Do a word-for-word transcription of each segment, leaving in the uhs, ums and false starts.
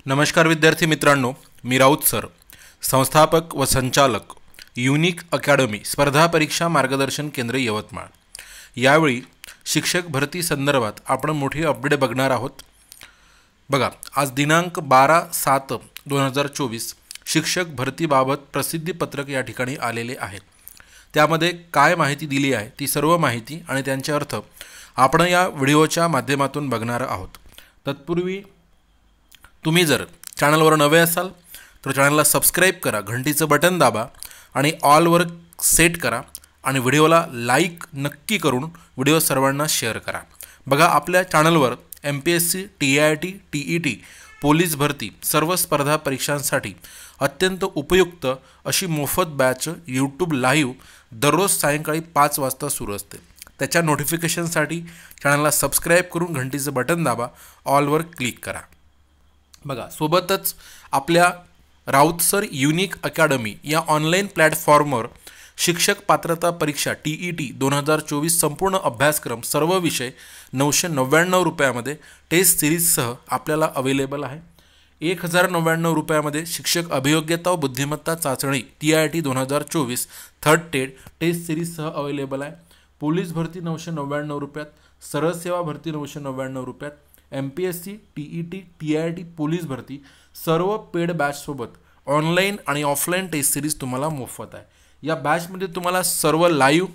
नमस्कार विद्यार्थी मित्रांनो, मी राऊत सर, संस्थापक व संचालक युनिक अकॅडमी स्पर्धा परीक्षा मार्गदर्शन केंद्र यवतमाळ। यावेळी शिक्षक भरती संदर्भात आपण मोठी अपडेट बघणार आहोत। बघा, आज दिनांक बारा सात दोन हजार चोवीस शिक्षक भरतीबाबत प्रसिद्धीपत्रक या ठिकाणी आलेले आहे। त्यामध्ये काय माहिती दिली आहे ती सर्व माहिती आणि त्यांचे अर्थ आपण या व्हिडिओच्या माध्यमातून बघणार आहोत। तत्पूर्वी तुम्ही जर चॅनलवर नवे असाल तर चॅनलला सबस्क्राइब करा, घंटीचं बटन दाबा आणि ऑलवर सेट करा आणि व्हिडिओला लाईक नक्की करून व्हिडिओ सर्वांना शेअर करा। बघा, आपल्या चॅनलवर M P S C, T I T, T E T, police भरती सर्व स्पर्धा परीक्षांसाठी अत्यंत उपयुक्त अशी मोफत बॅच यूट्यूब लाईव्ह दररोज सायंकाळी पाच वाजता सुरू असते। त्याच्या नोटिफिकेशनसाठी चॅनलला सबस्क्राइब करून घंटीचं बटन दाबा, ऑलवर क्लिक करा। बघा, सोबतच आपल्या राऊत सर युनिक अकॅडमी या ऑनलाईन प्लॅटफॉर्मवर शिक्षक पात्रता परीक्षा टी ई टी दोन हजार चोवीस संपूर्ण अभ्यासक्रम सर्व विषय नऊशे नव्याण्णव रुपयामध्ये टेस्ट सिरीजसह आपल्याला अवेलेबल आहे। एक हजार नव्याण्णव रुपयामध्ये शिक्षक अभियोग्यता व बुद्धिमत्ता चाचणी टी आय टी दोन हजार चोवीस थर्ड टेड टेस्ट सिरीजसह अवेलेबल आहे। पोलीस भरती नऊशे नव्याण्णव रुपयात, सरळ सेवा भरती नऊशे नव्याण्णव रुपयात, M P S C, T E T, T I T, police भरती सर्व पेड बॅचसोबत ऑनलाईन आणि ऑफलाईन टेस्ट सिरीज तुम्हाला मोफत आहे। या बॅचमध्ये तुम्हाला सर्व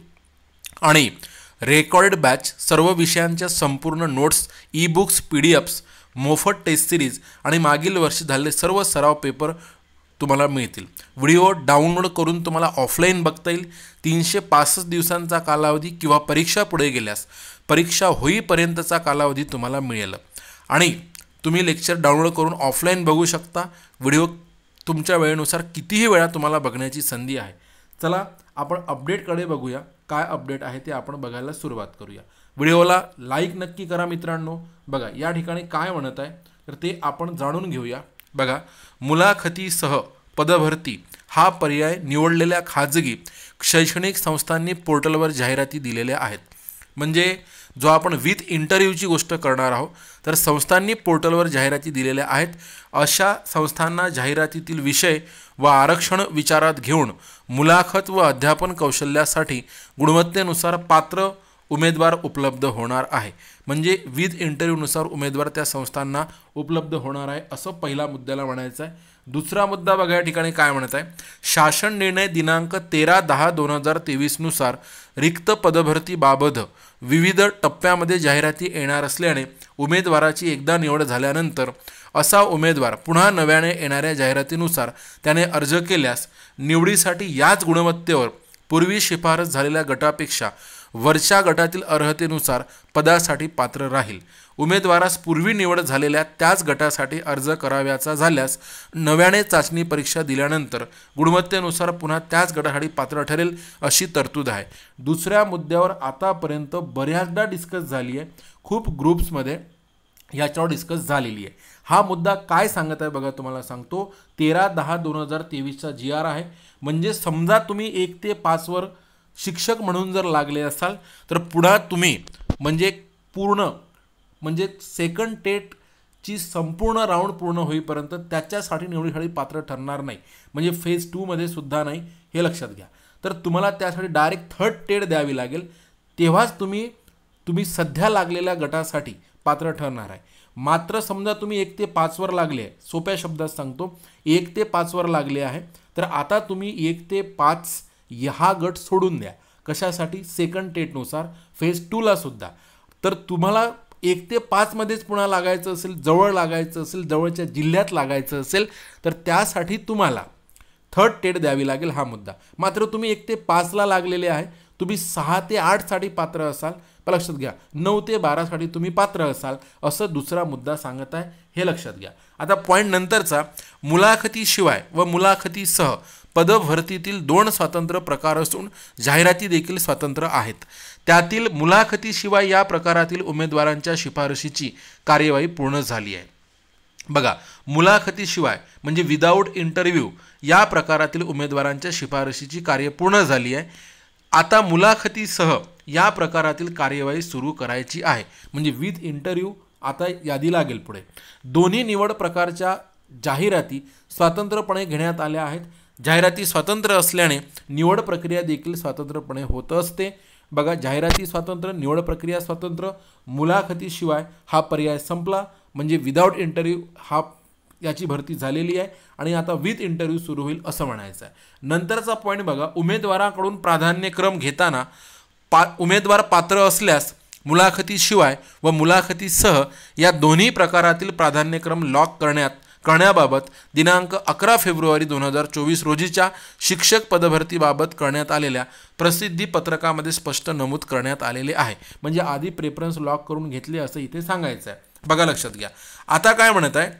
लाईव्ह आणि रेकॉर्डेड बॅच सर्व विषयांच्या संपूर्ण notes, e books, P D Fs, मोफत टेस्ट सिरीज आणि मागील वर्षी झालेले सर्व सराव पेपर तुम्हाला मिळतील। व्हिडिओ डाउनलोड करून तुम्हाला ऑफलाईन बघता येईल। तीनशे पासष्ट दिवसांचा कालावधी किंवा परीक्षा पुढे गेल्यास परीक्षा होईपर्यंतचा कालावधी तुम्हाला मिळेल आणि तुम्ही लेक्चर डाउनलोड करून ऑफलाईन बघू शकता। व्हिडिओ तुमच्या वेळेनुसार कितीही वेळा तुम्हाला बघण्याची संधी आहे। चला आपण अपडेटकडे बघूया, काय अपडेट आहे ते आपण बघायला सुरुवात करूया। व्हिडिओला लाईक नक्की करा मित्रांनो। बघा, या ठिकाणी काय म्हणत आहे तर ते आपण जाणून घेऊया। बघा, मुलाखतीसह पदभरती हा पर्याय निवडलेल्या खाजगी शैक्षणिक संस्थांनी पोर्टलवर जाहिराती दिलेल्या आहेत। म्हणजे जो आपण विथ इंटरव्ह्यूची गोष्ट करणार आहोत तर संस्थांनी पोर्टलवर जाहिराती दिलेल्या आहेत। अशा संस्थांना जाहिरातीतील विषय व आरक्षण विचारात घेऊन मुलाखत व अध्यापन कौशल्यासाठी गुणवत्तेनुसार पात्र उमेदवार उपलब्ध होणार आहे। म्हणजे विथ इंटरव्ह्यूनुसार उमेदवार त्या संस्थांना उपलब्ध होणार आहे, असं पहिला मुद्द्याला म्हणायचं आहे। दुसरा मुद्दा बघा, या ठिकाणी काय म्हणत आहे, शासन निर्णय दिनांक तेरा दहा दोन हजार तेवीसनुसार रिक्त पदभरतीबाबत विविध टप्प्यामध्ये जाहिराती येणार असल्याने उमेदवाराची एकदा निवड झाल्यानंतर असा उमेदवार पुन्हा नव्याने येणाऱ्या जाहिरातीनुसार त्याने अर्ज केल्यास निवडीसाठी याच गुणवत्तेवर पूर्वी शिफारस झालेल्या गटापेक्षा वरच्या गटातील अर्हतेनुसार पदासाठी पात्र राहील। उमेदवारास पूर्वी निवड झालेल्या त्याच गटासाठी अर्ज करावयाचा झाल्यास नव्याने चाचणी परीक्षा दिल्यानंतर गुणवत्तेनुसार पुन्हा त्याच गटासाठी पात्र ठरेल, अशी तरतूद आहे। दुसऱ्या मुद्द्यावर आतापर्यंत बऱ्याचदा डिस्कस झाली आहे, खूप ग्रुप्समध्ये याच्यावर डिस्कस झालेली आहे। हा मुद्दा काय सांगत आहे बघा, तुम्हाला सांगतो। तेरा दहा दोन हजार तेवीसचा जी आर आहे। म्हणजे समजा तुम्ही एक ते पाचवर शिक्षक म्हणून जर लागले असाल तर पुन्हा तुम्ही म्हणजे पूर्ण म्हणजे सेकंड टेटची संपूर्ण राऊंड पूर्ण होईपर्यंत त्याच्यासाठी निवडीसाठी पात्र ठरणार नाही। म्हणजे फेज टूमध्ये सुद्धा नाही, हे लक्षात घ्या। तर तुम्हाला त्यासाठी डायरेक्ट थर्ड टेट द्यावी लागेल, तेव्हाच तुम्ही तुम्ही सध्या लागलेल्या गटासाठी पात्र ठरणार आहे। मात्र समजा तुम्ही एक ते पाचवर लागले आहे, सोप्या शब्दात सांगतो, एक ते पाचवर लागले आहे तर आता तुम्ही एक ते पाच हा गट सोडून द्या। कशासाठी? सेकंड टेटनुसार फेज टूला सुद्धा। तर तुम्हाला एक ते पाचमध्येच पुन्हा लागायचं असेल, जवळ लागायचं असेल, जवळच्या जिल्ह्यात लागायचं असेल तर त्यासाठी तुम्हाला थर्ड टेट द्यावी लागेल, हा मुद्दा। मात्र तुम्ही एक ते पाचला लागलेले आहे, तुम्ही सहा ते आठसाठी पात्र असाल, पण लक्षात घ्या नऊ ते बारासाठी तुम्ही पात्र असाल, असं दुसरा मुद्दा सांगत आहे, हे लक्षात घ्या। आता पॉईंट नंतरचा, मुलाखतीशिवाय व मुलाखतीसह पदभरतीतील दोन स्वतंत्र प्रकार असून जाहिराती देखील स्वतंत्र आहेत। त्यातील मुलाखतीशिवाय या प्रकारातील उमेदवारांच्या शिफारशीची कार्यवाही पूर्ण झाली आहे। बघा, मुलाखतीशिवाय म्हणजे विदाऊट इंटरव्ह्यू या प्रकारातील उमेदवारांच्या शिफारशीची कार्य पूर्ण झाली आहे। आता मुलाखतीसह या प्रकारातील कार्यवाही सुरू करायची आहे। म्हणजे विथ इंटरव्ह्यू आता यादी लागेल पुढे। दोन्ही निवड प्रकारच्या जाहिराती स्वतंत्रपणे घेण्यात आल्या आहेत. जाहिराती स्वतंत्र असल्याने निवड प्रक्रिया देखील स्वतंत्रपणे होत असते. बघा, जाहिराती स्वतंत्र, निवड प्रक्रिया स्वतंत्र, मुलाखतीशिवाय हा पर्याय संपला. म्हणजे विदाऊट इंटरव्ह्यू हा याची भरती झालेली आहे आणि आता विथ इंटरव्ह्यू सुरू होईल असं म्हणायचं आहे. नंतरचा पॉईंट बघा, उमेदवाराकडून प्राधान्यक्रम घेताना पा उमेदवार पात्र असल्यास मुलाखतीशिवाय व मुलाखतीसह या दोन्ही प्रकारातील प्राधान्यक्रम लॉक करण्यात करण्याबाबत दिनांक अकरा फेब्रुवारी दोन हजार चोवीस रोजीच्या शिक्षक पदभरतीबाबत करण्यात आलेल्या प्रसिद्धी पत्रकामध्ये स्पष्ट नमूद करण्यात आलेले आहे. म्हणजे आधी प्रेफरन्स लॉक करून घेतले असं इथे सांगायचं आहे. बघा, लक्षात घ्या. आता काय म्हणत आहे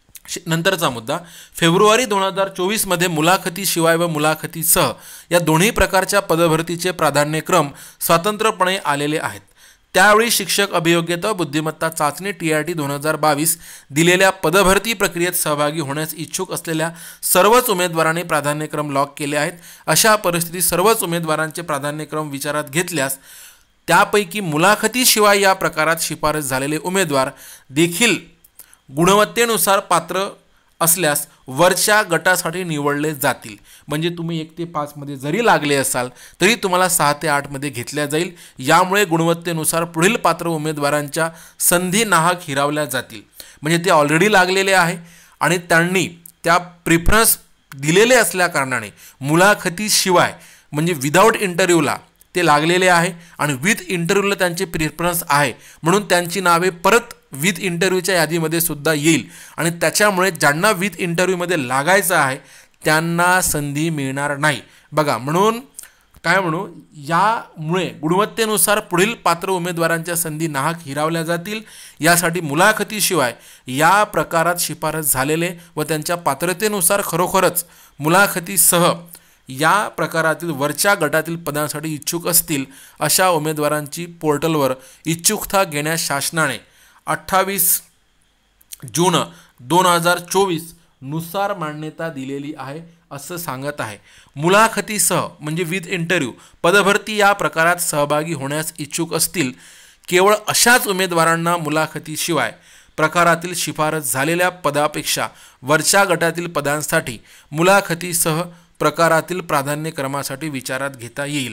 नंतरचा मुद्दा, फेब्रुवारी दोन हजार चोवीसमध्ये मुलाखतीशिवाय व मुलाखतीसह या दोन्ही प्रकारच्या पदभरतीचे प्राधान्यक्रम स्वतंत्रपणे आलेले आहेत. त्यावेळी शिक्षक अभियोग्यता बुद्धिमत्ता चाचणी टी आर टी दोन हजार बावीस दिलेल्या पदभरती प्रक्रियेत सहभागी होण्यास इच्छुक असलेल्या सर्वच उमेदवारांनी प्राधान्यक्रम लॉक केले आहेत. अशा परिस्थितीत सर्वच उमेदवारांचे प्राधान्यक्रम विचारात घेतल्यास त्यापैकी मुलाखतीशिवाय या प्रकारात शिफारस झालेले उमेदवार देखील गुणवत्तेनुसार पात्र असल्यास वरच्या गटासाठी निवडले जातील. म्हणजे तुम्ही एक ते पाचमध्ये जरी लागले असाल तरी तुम्हाला सहा ते आठमध्ये घेतल्या जाईल. यामुळे गुणवत्तेनुसार पुढील पात्र उमेदवारांच्या संधी नाहक हिरावल्या जातील. म्हणजे ते ऑलरेडी लागलेले आहे आणि त्यांनी त्या प्रिफरन्स दिलेले असल्याकारणाने मुलाखतीशिवाय म्हणजे विदाऊट इंटरव्ह्यूला ते लागलेले आहे आणि विथ इंटरव्ह्यूला त्यांचे प्रिफरन्स आहे. म्हणून त्यांची नावे परत विथ इंटरव्ह्यूच्या यादीमध्ये सुद्धा येईल आणि त्याच्यामुळे ज्यांना विथ इंटरव्ह्यूमध्ये लागायचं आहे त्यांना संधी मिळणार नाही. बघा, म्हणून काय म्हणू, यामुळे गुणवत्तेनुसार पुढील पात्र उमेदवारांच्या संधी नाहक हिरावल्या जातील. यासाठी मुलाखतीशिवाय या प्रकारात शिफारस झालेले व त्यांच्या पात्रतेनुसार खरोखरच मुलाखतीसह या प्रकारातील वरच्या गटातील पदांसाठी इच्छुक असतील अशा उमेदवारांची पोर्टलवर इच्छुकता घेण्यास शासनाने अठ्ठावीस जून दोन हजार चोवीस नुसार मान्यता दिलेली आहे असं सांगत आहे. मुलाखतीसह म्हणजे विथ इंटरव्ह्यू पदभरती या प्रकारात सहभागी होण्यास इच्छुक असतील केवळ अशाच उमेदवारांना मुलाखतीशिवाय प्रकारातील शिफारस झालेल्या पदापेक्षा वरच्या गटातील पदांसाठी मुलाखतीसह प्रकारातील प्राधान्यक्रमासाठी विचारात घेता येईल.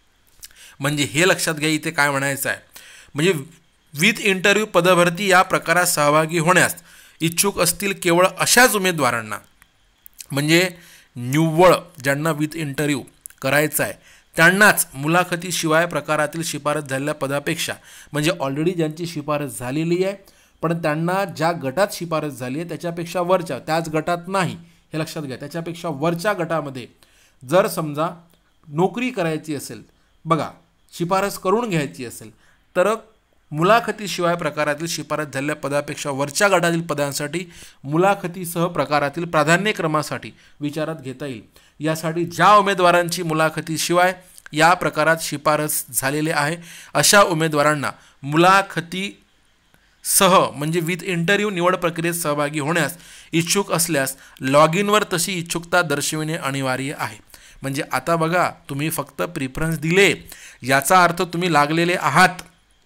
म्हणजे हे लक्षात घ्या, इथे काय म्हणायचं आहे, म्हणजे विथ इंटरव्ह्यू पदभरती या प्रकारात सहभागी होण्यास इच्छुक असतील केवळ अशाच उमेदवारांना, म्हणजे निव्वळ ज्यांना विथ इंटरव्ह्यू करायचा आहे त्यांनाच मुलाखतीशिवाय प्रकारातील शिफारस झालेल्या पदापेक्षा, म्हणजे ऑलरेडी ज्यांची शिफारस झालेली आहे पण त्यांना ज्या गटात शिफारस झाली आहे त्याच्यापेक्षा वरच्या, त्याच गटात नाही हे लक्षात घ्या, त्याच्यापेक्षा वरच्या गटामध्ये जर समजा नोकरी करायची असेल, बघा शिफारस करून घ्यायची असेल तर मुलाखतीशिवाय प्रकारातील शिफारस झालेल्या पदापेक्षा वरच्या गटातील पदांसाठी मुलाखतीसह प्रकारातील प्राधान्यक्रमासाठी विचारात घेता येईल. यासाठी ज्या उमेदवारांची मुलाखतीशिवाय या प्रकारात शिफारस झालेले आहे अशा उमेदवारांना मुलाखती सह म्हणजे विथ इंटरव्ह्यू निवड प्रक्रियेत सहभागी होण्यास इच्छुक असल्यास लॉग इनवर तशी इच्छुकता दर्शविणे अनिवार्य आहे. म्हणजे आता बघा, तुम्ही फक्त प्रिफरन्स दिले याचा अर्थ तुम्ही लागलेले आहात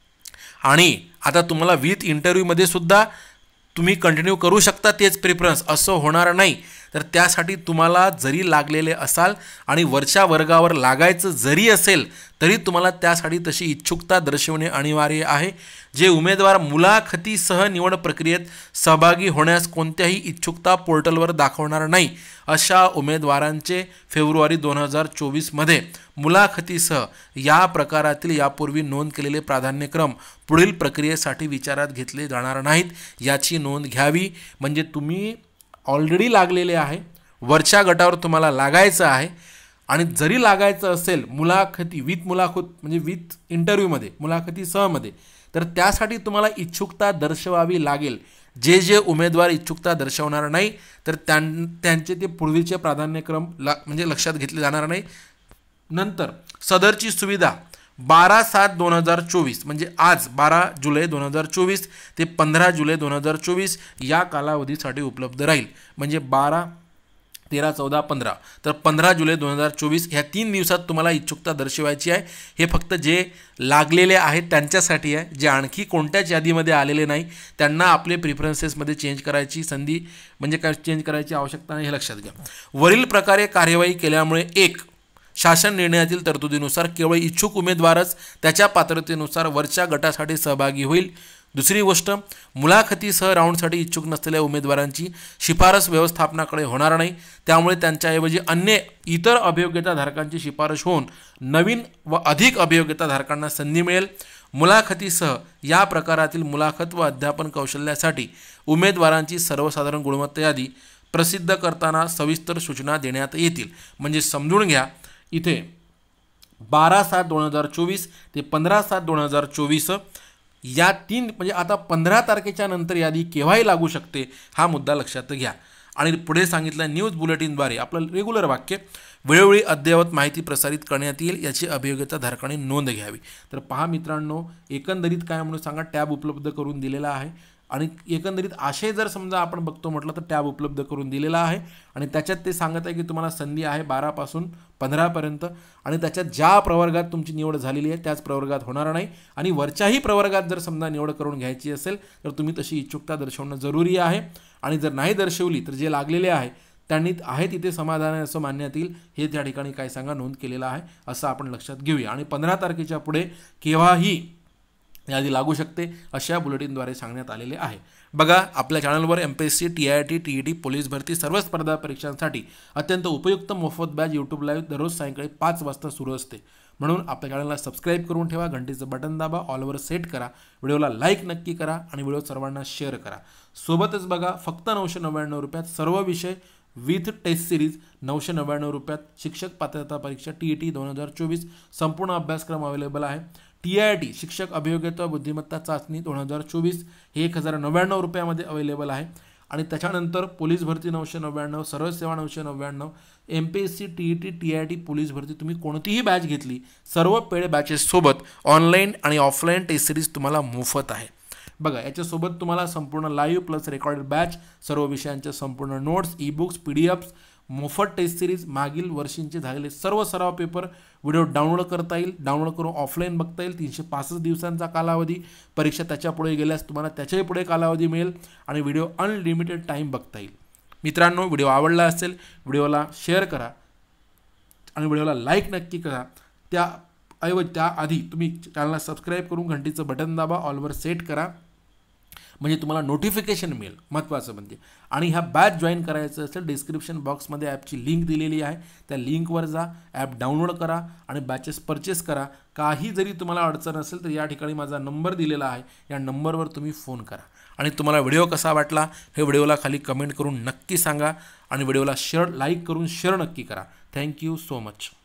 आणि आता तुम्हाला विथ इंटरव्ह्यूमध्ये सुद्धा तुम्ही कंटिन्यू करू शकता तेच प्रिफरन्स, असं होणार नाही. तर त्यासाठी तुम्हाला जरी लागलेले असाल आणि वरच्या वर्गावर लागायचं जरी असेल तरी तुम्हाला त्यासाठी तशी इच्छुकता दर्शवणे अनिवार्य आहे. जे उमेदवार मुलाखतीसह निवड प्रक्रियेत सहभागी होण्यास कोणत्याही इच्छुकता पोर्टलवर दाखवणार नाही अशा उमेदवारांचे फेब्रुवारी दोन हजार चोवीसमध्ये मुलाखतीसह या प्रकारातील यापूर्वी नोंद केलेले प्राधान्यक्रम पुढील प्रक्रियेसाठी विचारात घेतले जाणार नाहीत याची नोंद घ्यावी. म्हणजे तुम्ही ऑलरेडी लागलेले आहे, वरच्या गटावर तुम्हाला लागायचं आहे आणि जरी लागायचं असेल मुलाखती विथ मुलाखत म्हणजे विथ इंटरव्ह्यूमध्ये मुलाखतीसहमध्ये तर त्यासाठी तुम्हाला इच्छुकता दर्शवावी लागेल. जे जे उमेदवार इच्छुकता दर्शवणार नाही तर त्यां त्यांचे ते पूर्वीचे प्राधान्यक्रम ला म्हणजे लक्षात घेतले जाणार नाही. नंतर सदरची सुविधा बारा सात दोन हजार चोवीस म्हणजे आज बारा जुलै दोन हजार चोवीस ते पंधरा जुलै दोन हजार चोवीस या कालावधीसाठी उपलब्ध राहील. म्हणजे बारा तेरा चौदा पंधरा तर पंधरा जुलै दोन हजार चोवीस ह्या तीन दिवसात तुम्हाला इच्छुकता दर्शवायची आहे. हे फक्त जे लागलेले आहेत त्यांच्यासाठी आहे. जे आणखी कोणत्याच यादीमध्ये आलेले नाही त्यांना आपले प्रिफरन्सेसमध्ये चेंज करायची संधी म्हणजे काय चेंज करायची आवश्यकता नाही, हे लक्षात घ्या. वरील प्रकारे कार्यवाही केल्यामुळे एक शासन निर्णयातील तरतुदीनुसार केवळ इच्छुक उमेदवारच त्याच्या पात्रतेनुसार वरच्या गटासाठी सहभागी होईल. दुसरी गोष्ट, मुलाखतीसह राऊंडसाठी इच्छुक नसलेल्या उमेदवारांची शिफारस व्यवस्थापनाकडे होणार नाही. त्यामुळे त्यांच्याऐवजी अन्य इतर अभियोग्यताधारकांची शिफारस होऊन नवीन व अधिक अभियोग्यताधारकांना संधी मिळेल. मुलाखतीसह या प्रकारातील मुलाखत व अध्यापन कौशल्यासाठी उमेदवारांची सर्वसाधारण गुणवत्ता यादी प्रसिद्ध करताना सविस्तर सूचना देण्यात येतील. म्हणजे समजून घ्या, इथे बारा सात दोन हजार चोवीस ते पंधरा सात दोन हजार चोवीस या तीन म्हणजे आता पंधरा तारखेच्या नंतर यादी केव्हाही लागू शकते, हा मुद्दा लक्षात घ्या. आणि पुढे सांगितलं न्यूज बुलेटिनद्वारे आपलं रेग्युलर वाक्य वेळोवेळी अद्ययावत माहिती प्रसारित करण्यात येईल याची अभियोग्यताधारकांनी नोंद घ्यावी. तर पहा मित्रांनो, एकंदरीत काय म्हणून सांगा, टॅब उपलब्ध करून दिलेला आहे. आणि एकंदरीत आशय जर समजा आपण बघतो म्हटलं तर टॅब उपलब्ध करून दिलेला आहे. आणि त्याच्यात ते सांगत आहे की तुम्हाला संधी आहे बारापासून पंधरापर्यंत. आणि त्याच्यात ज्या प्रवर्गात तुमची निवड झालेली आहे त्याच प्रवर्गात होणार नाही. आणि वरच्याही प्रवर्गात जर समजा निवड करून घ्यायची असेल तर तुम्ही तशी इच्छुकता दर्शवणं जरुरी आहे. आणि जर नाही दर्शवली तर जे लागलेले आहे त्यांनी आहे तिथे समाधान असं मानण्यात येईल, हे त्या ठिकाणी काय सांगा नोंद केलेलं आहे, असं आपण लक्षात घेऊया. आणि पंधरा तारखेच्या पुढे केव्हाही यादी लागू शकते अशा बुलेटिनद्वारे सांगण्यात आलेले आहे. बघा, आपल्या चॅनलवर M P S C, T I T, T E T, police भरती सर्व स्पर्धा परीक्षांसाठी अत्यंत उपयुक्त मोफत बॅच यूट्यूब लाईव्ह दररोज सायंकाळी पाच वाजता सुरू असते. म्हणून आपल्या चॅनलला सबस्क्राईब करून ठेवा, घंटीचं बटन दाबा, ऑलवर सेट करा, व्हिडिओला लाईक नक्की करा आणि व्हिडिओ सर्वांना शेअर करा. सोबतच बघा, फक्त नऊशे नव्याण्णव रुपयात सर्व विषय विथ टेस्ट सिरीज, नऊशे नव्याण्णव रुपयात शिक्षक पात्रता परीक्षा टी ई टी दोन हजार चोवीस संपूर्ण अभ्यासक्रम अवेलेबल आहे. टी आय टी शिक्षक अभियोग्यता बुद्धिमत्ता चाचणी दोन हजार चोवीस हे एक हजार नव्याण्णव रुपयामध्ये अवेलेबल आहे. आणि त्याच्यानंतर पोलीस भरती नऊशे नव्याण्णव, सर्व सेवा नऊशे नव्याण्णव, M P S C, T E T, T I T, police भरती तुम्ही कोणतीही बॅच घेतली सर्व पेड बॅचेससोबत ऑनलाईन आणि ऑफलाईन टेस्ट सिरीज तुम्हाला मोफत आहे. बघा, याच्यासोबत तुम्हाला संपूर्ण लाईव्ह प्लस रेकॉर्डेड बॅच, सर्व विषयांच्या संपूर्ण notes, e books, P D Fs, मोफत टेस्ट सिरीज, मागील वर्षींचे झालेले सर्व सराव पेपर व्हिडिओ डाउनलोड करता येईल. डाउनलोड करून ऑफलाईन बघता येईल. तीनशे पासष्ट दिवसांचा कालावधी, परीक्षा त्याच्या पुढे गेल्यास तुम्हाला त्याच्याही पुढे कालावधी मिळेल आणि व्हिडिओ अनलिमिटेड टाईम बघता येईल. मित्रांनो, व्हिडिओ आवडला असेल व्हिडिओला शेअर करा आणि व्हिडिओला लाईक नक्की करा. त्याऐवजी त्याआधी तुम्ही चॅनलला सबस्क्राईब करून घंटीचं बटन दाबा, ऑलवर सेट करा, म्हणजे तुम्हाला नोटिफिकेशन मिळेल, महत्त्वाचं म्हणजे. आणि ह्या बॅच जॉईन करायचं असेल डिस्क्रिप्शन बॉक्समध्ये ॲपची लिंक दिलेली आहे, त्या लिंकवर जा, ॲप डाउनलोड करा आणि बॅचेस परचेस करा. काही जरी तुम्हाला अडचण असेल तर या ठिकाणी माझा नंबर दिलेला आहे, या नंबरवर तुम्ही फोन करा. आणि तुम्हाला व्हिडिओ कसा वाटला हे व्हिडिओला खाली कमेंट करून नक्की सांगा आणि व्हिडिओला शेअर लाईक करून शेअर नक्की करा. Thank you so much.